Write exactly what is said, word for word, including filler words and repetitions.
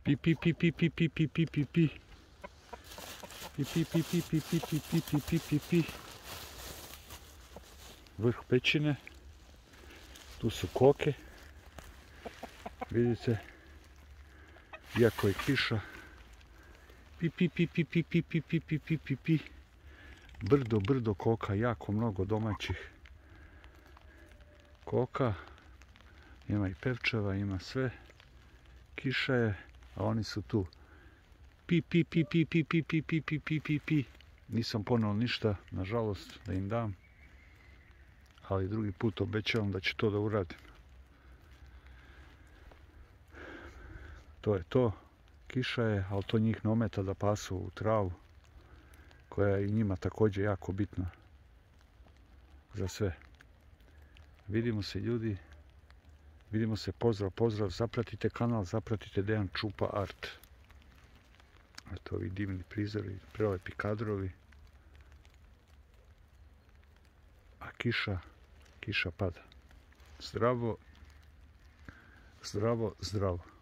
Pi, pi, pi, pi, pi, pi, pi, pi, pi, pi. Pi, pi, pi, pi, pi, pi, pi, pi, pi, pi, pi, pi. Vrh pećine. Tu su koke. Vidite. Iako je kiša. Pi, pi, pi, pi, pi, pi, pi, pi, pi, pi, pi, pi. Brdo, brdo koka, jako mnogo domaćih koka. Ima i pevčeva, ima sve. Kiša je, a oni su tu. Pi, pi, pi, pi, pi, pi, pi, pi, pi, pi, pi, pi. Nisam poneo ništa, nažalost, da im dam. Ali drugi put obećavam da ću to da uradim. To je to. Kiša je, ali to njih ne ometa da pasu u travu, koja je i njima također jako bitna za sve. Vidimo se, ljudi. Vidimo se, pozdrav, pozdrav. Zapratite kanal, zapratite Dejan Čupa Art. Eto ovi divni prizori, prelepi kadrovi. A kiša, kiša pada. Zdravo, zdravo, zdravo.